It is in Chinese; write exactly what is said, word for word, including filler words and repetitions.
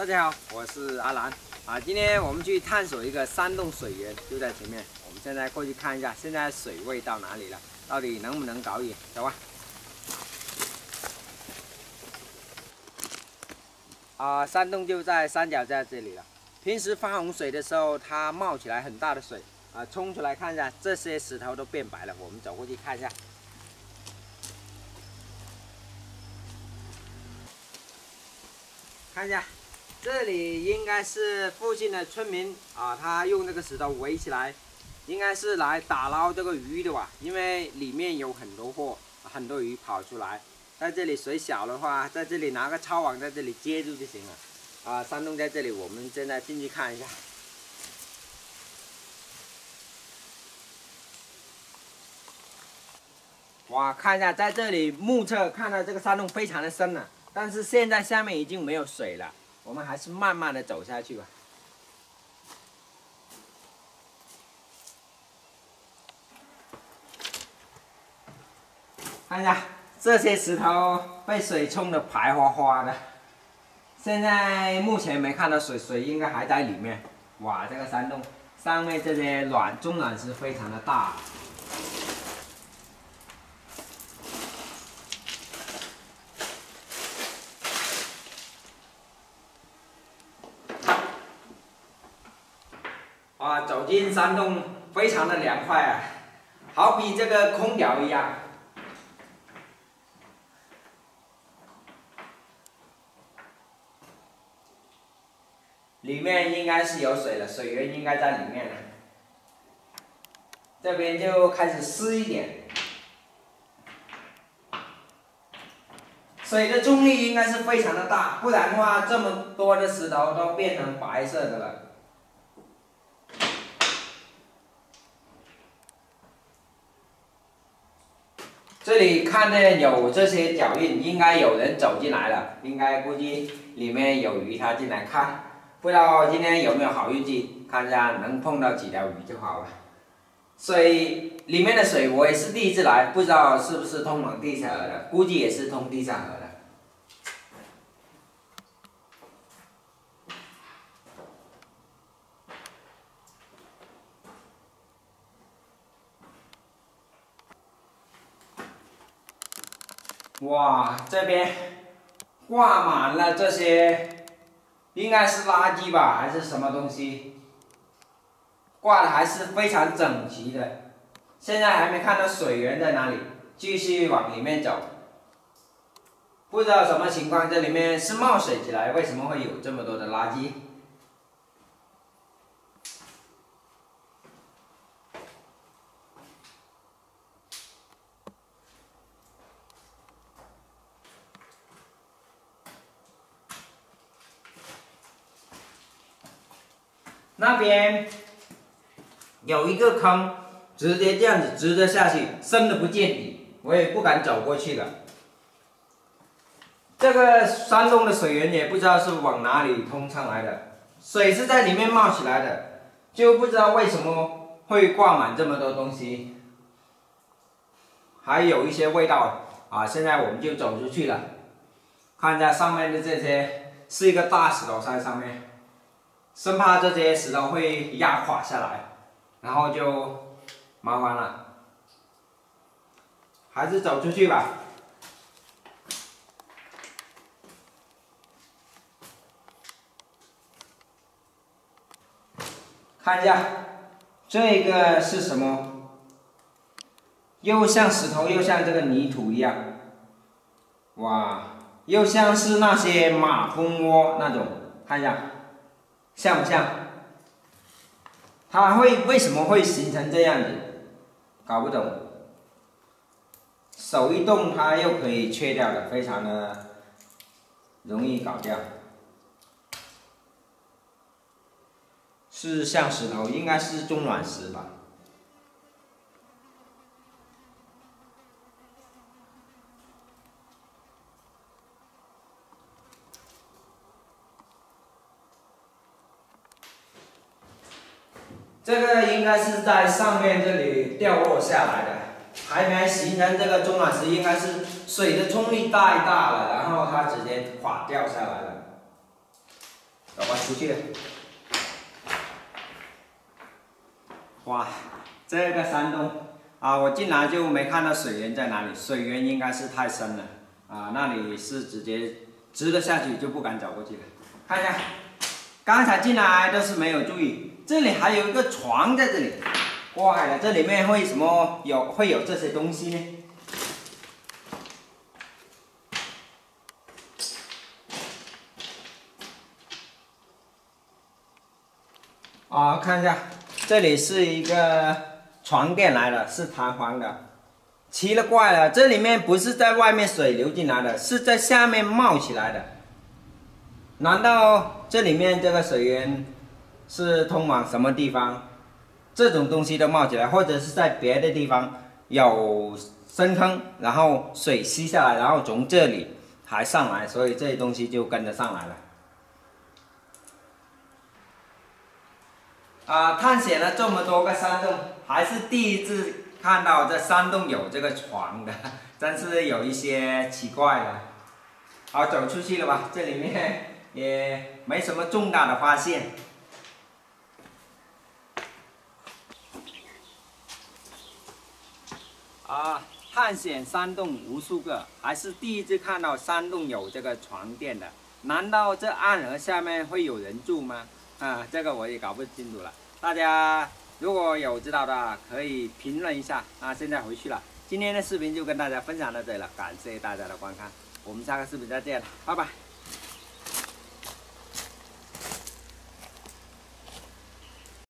大家好，我是阿兰啊。今天我们去探索一个山洞水源，就在前面。我们现在过去看一下，现在水位到哪里了？到底能不能搞野？走吧。啊，山洞就在山脚在这里了。平时发洪水的时候，它冒起来很大的水啊，冲出来看一下，这些石头都变白了。我们走过去看一下。 看一下，这里应该是附近的村民啊，他用这个石头围起来，应该是来打捞这个鱼的吧？因为里面有很多货，很多鱼跑出来。在这里水小的话，在这里拿个抄网在这里接住就行了。啊，山洞在这里，我们现在进去看一下。哇，看一下，在这里目测看到这个山洞非常的深了。 但是现在下面已经没有水了，我们还是慢慢的走下去吧。看一下这些石头被水冲得白花花的，现在目前没看到水，水应该还在里面。哇，这个山洞上面这些卵中卵石非常的大。 啊，走进山洞非常的凉快啊，好比这个空调一样。里面应该是有水了，水源应该在里面了。这边就开始湿一点，水的重力应该是非常的大，不然的话这么多的石头都变成白色的了。 这里看见有这些脚印，应该有人走进来了，应该估计里面有鱼，他进来看。不知道今天有没有好运气，看一下能碰到几条鱼就好了。水里面的水我也是第一次来，不知道是不是通往地下河的，估计也是通地下河的。 哇，这边挂满了这些，应该是垃圾吧，还是什么东西？挂的还是非常整齐的。现在还没看到水源在哪里，继续往里面走。不知道什么情况，这里面是冒水起来，为什么会有这么多的垃圾？ 那边有一个坑，直接这样子直着下去，深的不见底，我也不敢走过去了。这个山洞的水源也不知道是往哪里通上来的，水是在里面冒起来的，就不知道为什么会挂满这么多东西，还有一些味道啊！现在我们就走出去了，看一下上面的这些，是一个大石头在上面。 生怕这些石头会压垮下来，然后就麻烦了，还是走出去吧。看一下，这个是什么？又像石头，又像这个泥土一样。哇，又像是那些马蜂窝那种，看一下。 像不像？它会为什么会形成这样子？搞不懂。手一动，它又可以切掉的，非常的容易搞掉。是像石头，应该是中卵石吧。 这个应该是在上面这里掉落下来的，还没形成这个中卵石，应该是水的冲力太大了，然后它直接垮掉下来了。 走吧，出去了。哇，这个山洞啊，我进来就没看到水源在哪里，水源应该是太深了啊，那里是直接直的下去，就不敢走过去了。看一下，刚才进来都是没有注意，这里还有一个床在这里。怪了，这里面为什么有会有这些东西呢？啊，看一下，这里是一个床垫来的，是弹簧的。奇了怪了，这里面不是在外面水流进来的，是在下面冒起来的。难道这里面这个水源是通往什么地方？这种东西都冒起来，或者是在别的地方有深坑，然后水吸下来，然后从这里还上来，所以这些东西就跟着上来了。啊，探险了这么多个山洞，还是第一次看到这山洞有这个床的，真是有一些奇怪了。好，走出去了吧？这里面也没什么重大的发现。啊，探险山洞无数个，还是第一次看到山洞有这个床垫的。难道这暗河下面会有人住吗？啊，这个我也搞不清楚了。大家如果有知道的，可以评论一下。啊，现在回去了。今天的视频就跟大家分享到这里了，感谢大家的观看，我们下个视频再见，拜拜。